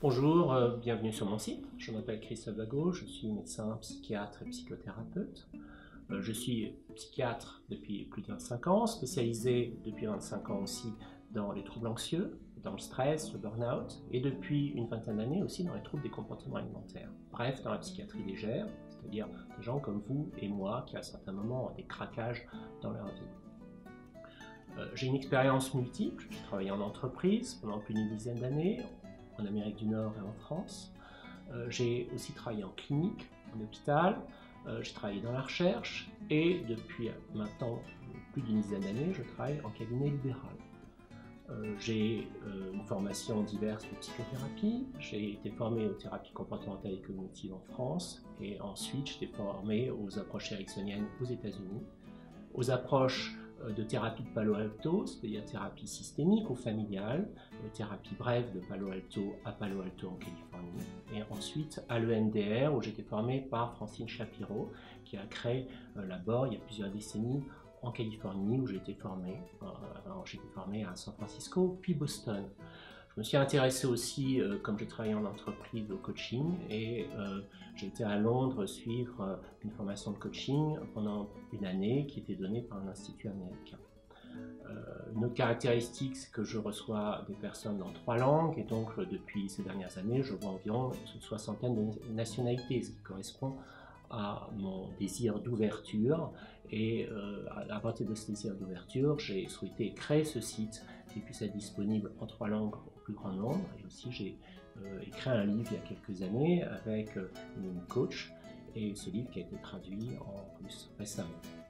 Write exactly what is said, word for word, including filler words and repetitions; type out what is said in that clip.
Bonjour, euh, bienvenue sur mon site. Je m'appelle Christophe Bagot, je suis médecin, psychiatre et psychothérapeute. Euh, je suis psychiatre depuis plus de vingt-cinq ans, spécialisé depuis vingt-cinq ans aussi dans les troubles anxieux, dans le stress, le burn-out, et depuis une vingtaine d'années aussi dans les troubles des comportements alimentaires. Bref, dans la psychiatrie légère, c'est-à-dire des gens comme vous et moi qui à certains moments ont des craquages dans leur vie. Euh, J'ai une expérience multiple, j'ai travaillé en entreprise pendant plus d'une dizaine d'années, en Amérique du Nord et en France. Euh, j'ai aussi travaillé en clinique, en hôpital, euh, j'ai travaillé dans la recherche et depuis maintenant plus d'une dizaine d'années, je travaille en cabinet libéral. Euh, j'ai euh, une formation diverse de psychothérapie, j'ai été formé aux thérapies comportementales et cognitives en France et ensuite j'ai été formé aux approches ericksoniennes aux États-Unis, aux approches de thérapie de Palo Alto, c'est-à-dire thérapie systémique ou familiale, thérapie brève de Palo Alto à Palo Alto en Californie, et ensuite à l'E N D R où j'ai été formé par Francine Shapiro qui a créé euh, la B O R il y a plusieurs décennies en Californie où j'ai été formé. Euh, j'ai été formé à San Francisco puis Boston. Je me suis intéressé aussi, euh, comme j'ai travaillé en entreprise, au coaching et euh, j'ai été à Londres suivre euh, une formation de coaching pendant une année qui était donnée par un institut américain. Euh, une autre caractéristique, c'est que je reçois des personnes dans trois langues et donc euh, depuis ces dernières années, je vois environ une soixantaine de nationalités, ce qui correspond à mon désir d'ouverture et euh, à partir de ce désir d'ouverture, j'ai souhaité créer ce site qui puisse être disponible en trois langues au plus grand nombre et aussi j'ai euh, écrit un livre il y a quelques années avec euh, une coach et ce livre qui a été traduit en russe récemment.